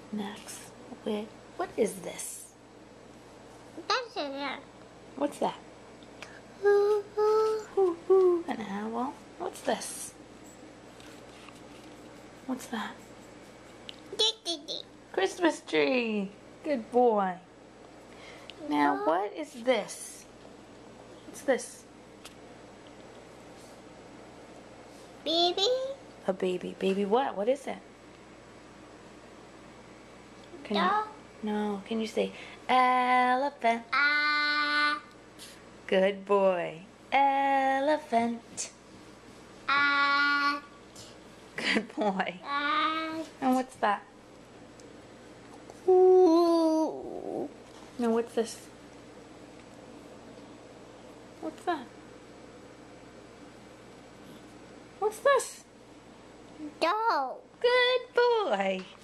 Next, what is this? That's it. What's that? Ooh, ooh. Ooh, ooh, an owl. What's this? What's that? Dee. Christmas tree. Good boy. Now, what is this? What's this? Baby. A baby. Baby what? What is it? Can Dog. you? No. Can you say elephant? Ah. Good boy. Elephant. Ah. Good boy. Ah. And what's that? Ooh. Now, what's this? What's that? What's this? Dog. Good boy.